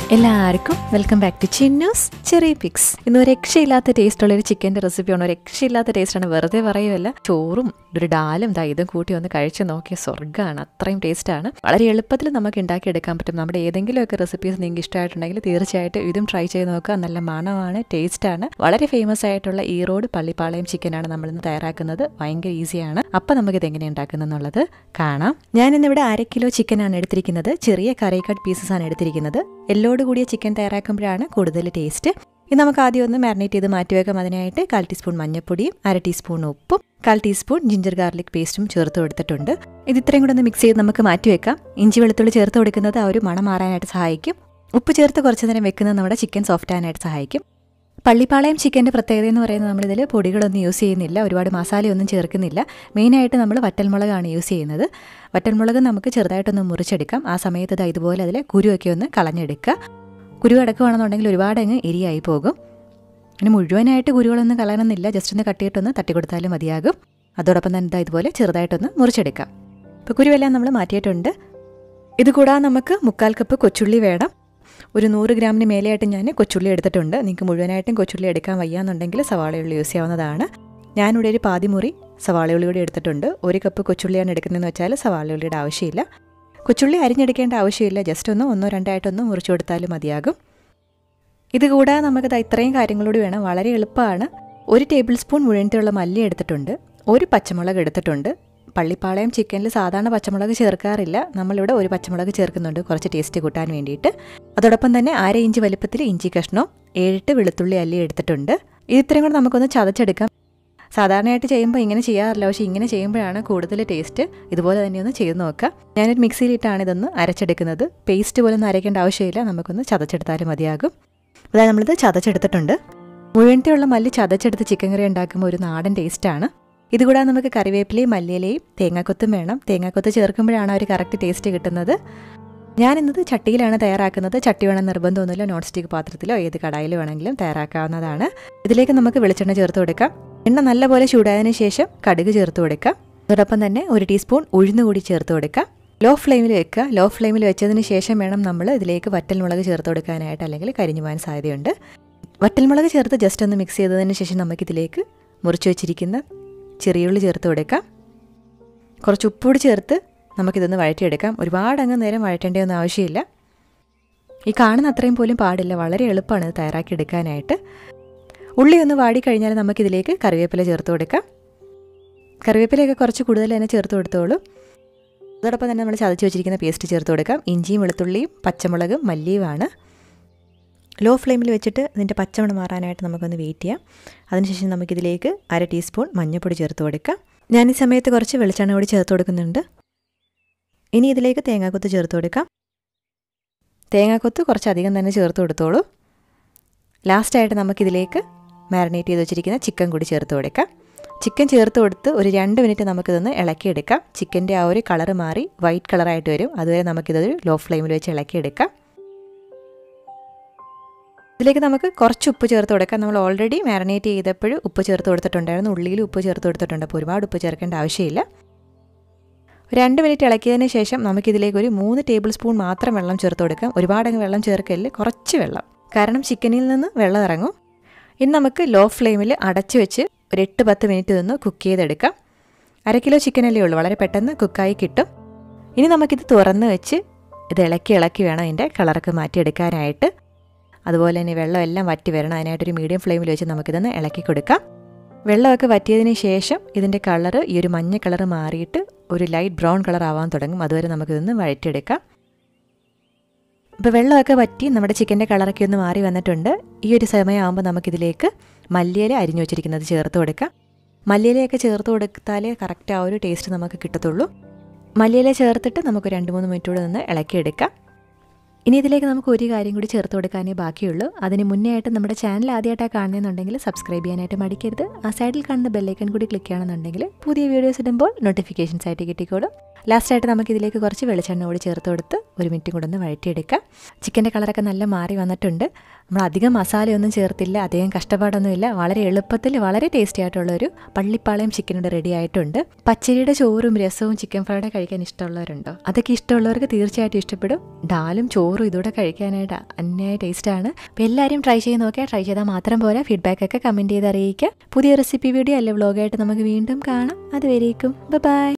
എല്ലാവർക്കും welcome back to Chinnu's Cherry Picks. ഇന്ന് ഒരു രക്ഷയില്ലാത്ത ടേസ്റ്റുള്ളൊരു ചിക്കൻ്റെ റെസിപ്പിയാണ്. ഒരു രക്ഷയില്ലാത്ത ടേസ്റ്റാണ്, വെറുതെ പറയുമല്ല. ചോറും ഒരു ഡാലും ഇതും കൂട്ടി ഒന്ന് കഴിച്ച് നോക്കിയ സ്വർഗ്ഗമാണ്. അത്രയും ടേസ്റ്റാണ്. വളരെ എളുപ്പത്തിൽ നമുക്ക് ഉണ്ടാക്കിയെടുക്കാൻ പറ്റും. നമ്മുടെ ഏതെങ്കിലുമൊക്കെ റെസിപ്പീസ് നിങ്ങൾക്ക് ഇഷ്ടമായിട്ടുണ്ടെങ്കിൽ തീർച്ചയായിട്ടും ഇതും ട്രൈ ചെയ്ത് നോക്കുക. നല്ല മണമാണ്, ടേസ്റ്റാണ്. വളരെ ഫേമസ് ആയിട്ടുള്ള ഈറോഡ് പള്ളിപ്പാളയം ചിക്കനാണ് നമ്മളിന്ന് തയ്യാറാക്കുന്നത്. ഭയങ്കര ഈസിയാണ്. അപ്പം നമുക്കിത് എങ്ങനെ ഉണ്ടാക്കുന്നതെന്നുള്ളത് കാണാം. ഞാനിന്നിവിടെ 1/2 കിലോ ചിക്കനാണ് എടുത്തിരിക്കുന്നത്. ചെറിയ കറി കട്ട് പീസസ് ആണ് എടുത്തിരിക്കുന്നത്. എല്ലോട് കൂടിയ ചിക്കൻ തയ്യാറാക്കുമ്പോഴാണ് കൂടുതൽ ടേസ്റ്റ്. ഇത് നമുക്ക് ആദ്യം ഒന്ന് മാരിനേറ്റ് ചെയ്ത് മാറ്റിവെക്കാം. അതിനായിട്ട് 1/4 ടീസ്പൂൺ മഞ്ഞൾപ്പൊടിയും 1/2 ടീസ്പൂൺ ഉപ്പും 1/4 ടീസ്പൂൺ ജിഞ്ചർ ഗാർലിക് പേസ്റ്റും ചേർത്ത് കൊടുത്തിട്ടുണ്ട്. ഇത് ഇത്രയും കൂടെ ഒന്ന് മിക്സ് ചെയ്ത് നമുക്ക് മാറ്റിവെക്കാം. ഇഞ്ചി വെളുത്തുള്ളി ചേർത്ത് കൊടുക്കുന്നത് ആ ഒരു മണം മാറാനായിട്ട് സഹായിക്കും. ഉപ്പ് ചേർത്ത് കുറച്ച് നേരം വെക്കുന്നത് നമ്മുടെ ചിക്കൻ സോഫ്റ്റ് ആകാനായിട്ട് സഹായിക്കും. പള്ളിപ്പാളയം ചിക്കൻ്റെ പ്രത്യേകത എന്ന് പറയുന്നത് നമ്മളിതിൽ പൊടികളൊന്നും യൂസ് ചെയ്യുന്നില്ല, ഒരുപാട് മസാലയൊന്നും ചേർക്കുന്നില്ല. മെയിനായിട്ട് നമ്മൾ വറ്റൽമുളകാണ് യൂസ് ചെയ്യുന്നത്. വറ്റൽമുളക് നമുക്ക് ചെറുതായിട്ടൊന്ന് മുറിച്ചെടുക്കാം. ആ സമയത്ത് ഇതുപോലെ അതിൽ കുരുവൊക്കെ ഒന്ന് കളഞ്ഞെടുക്കുക. കുരു അടക്കുകയാണെന്നുണ്ടെങ്കിൽ ഒരുപാട് അങ്ങ് എരിയായി പോകും. പിന്നെ മുഴുവനായിട്ട് കുരുകളൊന്നും കളയണമെന്നില്ല, ജസ്റ്റ് ഒന്ന് കട്ടിയിട്ടൊന്ന് തട്ടിക്കൊടുത്താലും മതിയാകും. അതോടൊപ്പം തന്നെ ഇതുപോലെ ചെറുതായിട്ടൊന്ന് മുറിച്ചെടുക്കാം. ഇപ്പോൾ കുരുവെല്ലാം നമ്മൾ മാറ്റിയിട്ടുണ്ട്. ഇതുകൂടാതെ നമുക്ക് 1/4 കപ്പ് കൊച്ചുള്ളി വേണം. ഒരു 100 ഗ്രാമിന് മേലെയായിട്ട് ഞാൻ കൊച്ചുള്ളി എടുത്തിട്ടുണ്ട്. നിങ്ങൾക്ക് മുഴുവനായിട്ടും കൊച്ചുള്ളി എടുക്കാൻ വയ്യാന്നുണ്ടെങ്കിൽ സവാളയുള്ളി യൂസ് ചെയ്യാവുന്നതാണ്. ഞാനിവിടെ ഒരു പാതിമുറി സവാളയുള്ളി കൂടി എടുത്തിട്ടുണ്ട്. 1 കപ്പ് കൊച്ചുള്ളിയാണ് എടുക്കുന്നതെന്ന് വെച്ചാൽ സവാളയുള്ളിയുടെ ആവശ്യമില്ല. കൊച്ചുള്ളി അരിഞ്ഞെടുക്കേണ്ട ആവശ്യമില്ല, ജസ്റ്റ് ഒന്നോ രണ്ടായിട്ടൊന്ന് മുറിച്ചു കൊടുത്താലും മതിയാകും. ഇതുകൂടാതെ നമുക്കത് ഇത്രയും കാര്യങ്ങളോട് വേണം. വളരെ എളുപ്പമാണ്. 1 ടേബിൾ സ്പൂൺ മുഴുവനുള്ള മല്ലി എടുത്തിട്ടുണ്ട്. 1 പച്ചമുളക് എടുത്തിട്ടുണ്ട്. പള്ളിപ്പാളയം ചിക്കനിൽ സാധാരണ പച്ചമുളക് ചേർക്കാറില്ല. നമ്മളിവിടെ 1 പച്ചമുളക് ചേർക്കുന്നുണ്ട്, കുറച്ച് ടേസ്റ്റ് കൂട്ടാൻ വേണ്ടിയിട്ട്. അതോടൊപ്പം തന്നെ 1/2 ഇഞ്ച് വലിപ്പത്തിൽ ഇഞ്ചി കഷ്ണവും 7 വെളുത്തുള്ളി അല്ലി എടുത്തിട്ടുണ്ട്. ഇത് ഇത്രയും കൂടെ നമുക്കൊന്ന് ചതച്ചെടുക്കാം. സാധാരണയായിട്ട് ചെയ്യുമ്പോൾ ഇങ്ങനെ ചെയ്യാറില്ല, പക്ഷേ ഇങ്ങനെ ചെയ്യുമ്പോഴാണ് കൂടുതൽ ടേസ്റ്റ്. ഇതുപോലെ തന്നെ ഒന്ന് ചെയ്ത് നോക്കുക. ഞാനൊരു മിക്സിയിലിട്ടാണ് ഇതൊന്ന് അരച്ചെടുക്കുന്നത്. പേസ്റ്റ് പോലെ ഒന്നും അരയ്ക്കേണ്ട ആവശ്യമില്ല, നമുക്കൊന്ന് ചതച്ചെടുത്താലും മതിയാകും. അതായത് നമ്മളിത് ചതച്ചെടുത്തിട്ടുണ്ട്. മുഴുവനത്തെയുള്ള മല്ലി ചതച്ചെടുത്ത് ചിക്കൻ കറി ഉണ്ടാക്കുമ്പോൾ ഒരു നാടൻ ടേസ്റ്റാണ്. ഇതുകൂടാതെ നമുക്ക് കറിവേപ്പിലയും മല്ലിയിലയും തേങ്ങാക്കൊത്തും വേണം. തേങ്ങാക്കൊത്ത് ചേർക്കുമ്പോഴാണ് ഒരു കറക്റ്റ് ടേസ്റ്റ് കിട്ടുന്നത്. ഞാനിന്നത് ചട്ടിയിലാണ് തയ്യാറാക്കുന്നത്. ചട്ടി വേണം നിർബന്ധമൊന്നുമില്ല, നോൺ സ്റ്റിക്ക് പാത്രത്തിലോ ഏത് കടായിലോ വേണമെങ്കിലും തയ്യാറാക്കാവുന്നതാണ്. ഇതിലേക്ക് നമുക്ക് വെളിച്ചെണ്ണ ചേർത്ത് കൊടുക്കാം. എണ്ണ നല്ലപോലെ ചൂടായതിനു ശേഷം കടുക് ചേർത്ത് കൊടുക്കാം. അതോടൊപ്പം തന്നെ 1 ടീസ്പൂൺ ഉഴുന്ന് കൂടി ചേർത്ത് കൊടുക്കാം. ലോ ഫ്ലെയിമിൽ വെക്കുക. ലോ ഫ്ലെയിമിൽ വെച്ചതിന് ശേഷം വേണം നമ്മൾ ഇതിലേക്ക് വറ്റൽമുളക് ചേർത്ത് കൊടുക്കാനായിട്ട്, അല്ലെങ്കിൽ കരിഞ്ഞു പോകാൻ സാധ്യതയുണ്ട്. വറ്റൽമുളക് ചേർത്ത് ജസ്റ്റ് ഒന്ന് മിക്സ് ചെയ്തതിന് ശേഷം നമുക്കിതിലേക്ക് മുറിച്ച് വെച്ചിരിക്കുന്ന ചെറിയുള്ളി ചേർത്ത് കൊടുക്കാം. കുറച്ച് ഉപ്പുകൂടി ചേർത്ത് നമുക്കിതൊന്ന് വഴറ്റിയെടുക്കാം. ഒരുപാട് അങ്ങ് നേരം വഴറ്റേണ്ടതൊന്നും ആവശ്യമില്ല. ഈ കാണുന്ന അത്രയും പോലും പാടില്ല, വളരെ എളുപ്പമാണ് ഇത് തയ്യാറാക്കി എടുക്കാനായിട്ട്. ഉള്ളി ഒന്ന് വാടിക്കഴിഞ്ഞാൽ നമുക്കിതിലേക്ക് കറിവേപ്പില ചേർത്ത് കൊടുക്കാം. കറിവേപ്പിലയൊക്കെ കുറച്ച് കൂടുതൽ തന്നെ ചേർത്ത് കൊടുത്തോളൂ. അതോടൊപ്പം തന്നെ നമ്മൾ ചതച്ച് വെച്ചിരിക്കുന്ന പേസ്റ്റ് ചേർത്ത് കൊടുക്കാം. ഇഞ്ചിയും വെളുത്തുള്ളിയും പച്ചമുളകും മല്ലിയുമാണ്. ലോ ഫ്ലെയിമിൽ വെച്ചിട്ട് ഇതിൻ്റെ പച്ചമണം മാറാനായിട്ട് നമുക്കൊന്ന് വെയിറ്റ് ചെയ്യാം. അതിനുശേഷം നമുക്കിതിലേക്ക് 1/2 ടീസ്പൂൺ മഞ്ഞൾപ്പൊടി ചേർത്ത് കൊടുക്കാം. ഞാൻ ഈ സമയത്ത് കുറച്ച് വെളിച്ചെണ്ണ കൂടി ചേർത്ത് കൊടുക്കുന്നുണ്ട്. ഇനി ഇതിലേക്ക് തേങ്ങാക്കൊത്ത് ചേർത്ത് കൊടുക്കാം. തേങ്ങാക്കൊത്ത് കുറച്ചധികം തന്നെ ചേർത്ത് കൊടുത്തോളൂ. ലാസ്റ്റായിട്ട് നമുക്കിതിലേക്ക് മാരിനേറ്റ് ചെയ്ത് വെച്ചിരിക്കുന്ന ചിക്കൻ കൂടി ചേർത്ത് കൊടുക്കാം. ചിക്കൻ ചേർത്ത് കൊടുത്ത് ഒരു 2 മിനിറ്റ് നമുക്കിതൊന്ന് ഇളക്കിയെടുക്കാം. ചിക്കൻ്റെ ആ ഒരു കളറ് മാറി വൈറ്റ് കളറായിട്ട് വരും. അതുവരെ നമുക്കിതൊരു ലോ ഫ്ലെയിമിൽ വെച്ച് ഇളക്കിയെടുക്കാം. ഇതിലേക്ക് നമുക്ക് കുറച്ച് ഉപ്പ് ചേർത്ത് കൊടുക്കാം. നമ്മൾ ഓൾറെഡി മാരിനേറ്റ് ചെയ്തപ്പോൾ ഉപ്പ് ചേർത്ത് കൊടുത്തിട്ടുണ്ടായിരുന്നു. ഉള്ളിയിൽ ഉപ്പ് ചേർത്ത് കൊടുത്തിട്ടുണ്ട്. അപ്പോൾ ഒരുപാട് ഉപ്പ് ചേർക്കേണ്ട ആവശ്യമില്ല. 2 മിനിറ്റ് ഇളക്കിയതിന് ശേഷം നമുക്കിതിലേക്ക് ഒരു 3 ടേബിൾ സ്പൂൺ മാത്രം വെള്ളം ചേർത്ത് കൊടുക്കാം. ഒരുപാടങ്ങ് വെള്ളം ചേർക്കല്, കുറച്ച് വെള്ളം, കാരണം ചിക്കനിൽ നിന്ന് വെള്ളം ഇറങ്ങും. ഇനി നമുക്ക് ലോ ഫ്ലെയിമിൽ അടച്ച് വെച്ച് ഒരു 8-10 മിനിറ്റ് നിന്ന് കുക്ക് ചെയ്തെടുക്കാം. 1/2 കിലോ ചിക്കനല്ലേ ഉള്ളൂ, വളരെ പെട്ടെന്ന് കുക്കായി കിട്ടും. ഇനി നമുക്കിത് തുറന്ന് വെച്ച് ഇത് ഇളക്കി വേണം അതിൻ്റെ കളറൊക്കെ മാറ്റിയെടുക്കാനായിട്ട്. അതുപോലെ തന്നെ വെള്ളം എല്ലാം വറ്റി വരണം. അതിനായിട്ടൊരു മീഡിയം ഫ്ലെയിമിൽ വെച്ച് നമുക്കിതൊന്ന് ഇളക്കി കൊടുക്കാം. വെള്ളമൊക്കെ വറ്റിയതിന് ശേഷം ഇതിൻ്റെ കളറ് ഈ ഒരു മഞ്ഞ കളറ് മാറിയിട്ട് ഒരു ലൈറ്റ് ബ്രൗൺ കളർ ആവാൻ തുടങ്ങും. അതുവരെ നമുക്കിതൊന്ന് വഴറ്റിയെടുക്കാം. ഇപ്പോൾ വെള്ളമൊക്കെ വറ്റി നമ്മുടെ ചിക്കൻ്റെ കളറൊക്കെ ഒന്ന് മാറി വന്നിട്ടുണ്ട്. ഈ ഒരു സമയമാകുമ്പോൾ നമുക്കിതിലേക്ക് മല്ലിയില അരിഞ്ഞു വെച്ചിരിക്കുന്നത് ചേർത്ത് കൊടുക്കാം. മല്ലിയിലയൊക്കെ ചേർത്ത് കൊടുത്താലേ കറക്റ്റ് ആ ഒരു ടേസ്റ്റ് നമുക്ക് കിട്ടത്തുള്ളൂ. മല്ലിയില ചേർത്തിട്ട് നമുക്ക് 2-3 മിനിറ്റ് കൂടെ നിന്ന് ഇളക്കിയെടുക്കാം. ഇനി ഇതിലേക്ക് നമുക്ക് ഒരു കാര്യം കൂടി ചേർത്ത് കൊടുക്കാനേ ബാക്കിയുള്ളൂ. അതിന് മുന്നേ ആയിട്ട് നമ്മുടെ ചാനൽ ആദ്യമായിട്ടാണ് കാണുന്നതെന്നുണ്ടെങ്കിൽ സബ്സ്ക്രൈബ് ചെയ്യാനായിട്ട് മടിക്കരുത്. ആ സൈഡിൽ കാണുന്ന ബെല്ലൈക്കൺ കൂടി ക്ലിക്ക് ചെയ്യണമെന്നുണ്ടെങ്കിൽ പുതിയ വീഡിയോസ് ഇടുമ്പോൾ നോട്ടിഫിക്കേഷൻസ് ആയിട്ട് കിട്ടിക്കോളും. ലാസ്റ്റായിട്ട് നമുക്കിതിലേക്ക് കുറച്ച് വെളിച്ചെണ്ണ കൂടി ചേർത്ത് കൊടുത്ത് 1 മിനിറ്റ് കൂടെ ഒന്ന് വഴറ്റിയെടുക്കാം. ചിക്കൻ്റെ കളറൊക്കെ നല്ല മാറി വന്നിട്ടുണ്ട്. നമ്മൾ അധികം മസാലയൊന്നും ചേർത്തില്ല, അധികം കഷ്ടപ്പാടൊന്നുമില്ല. വളരെ എളുപ്പത്തിൽ വളരെ ടേസ്റ്റി ആയിട്ടുള്ളൊരു പള്ളിപ്പാളയം ചിക്കനോട് റെഡി ആയിട്ടുണ്ട്. പച്ചരിയുടെ ചോറും രസവും ചിക്കൻ ഫ്രൈഡ് കഴിക്കാൻ ഇഷ്ടമുള്ളവരുണ്ടോ? അതൊക്കെ ഇഷ്ടമുള്ളവർക്ക് തീർച്ചയായിട്ടും ഇഷ്ടപ്പെടും. ഡാലും ചോറും ചോറും ഇതോടെ കഴിക്കാനായിട്ട് അന്യായ ടേസ്റ്റാണ്. അപ്പോൾ എല്ലാവരും ട്രൈ ചെയ്ത് നോക്കിയാൽ, ട്രൈ ചെയ്താൽ മാത്രം പോരാ, ഫീഡ്ബാക്കൊക്കെ കമൻറ്റ് ചെയ്ത് അറിയിക്കുക. പുതിയ റെസിപ്പി വീഡിയോ അല്ലെ വ്ളോഗായിട്ട് നമുക്ക് വീണ്ടും കാണാം. അതുവരേക്കും ബൈ.